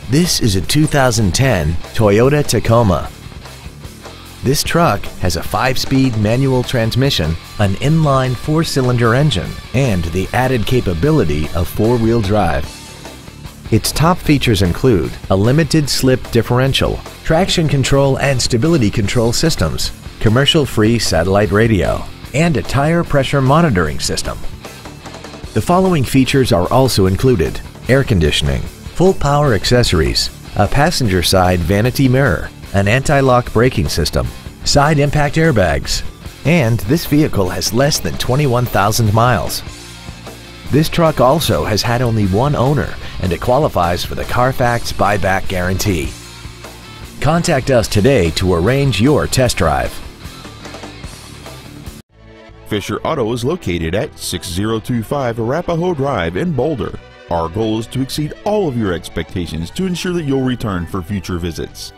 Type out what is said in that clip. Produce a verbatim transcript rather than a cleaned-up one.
This is a two thousand ten Toyota Tacoma. This truck has a five-speed manual transmission, an inline four-cylinder engine, and the added capability of four-wheel drive. Its top features include a limited slip differential, traction control and stability control systems, commercial-free satellite radio, and a tire pressure monitoring system. The following features are also included: air conditioning, full power accessories, a passenger side vanity mirror, an anti-lock braking system, side impact airbags, and this vehicle has less than twenty-one thousand miles. This truck also has had only one owner and it qualifies for the Carfax buyback guarantee. Contact us today to arrange your test drive. Fisher Auto is located at six zero two five Arapahoe Drive in Boulder. Our goal is to exceed all of your expectations to ensure that you'll return for future visits.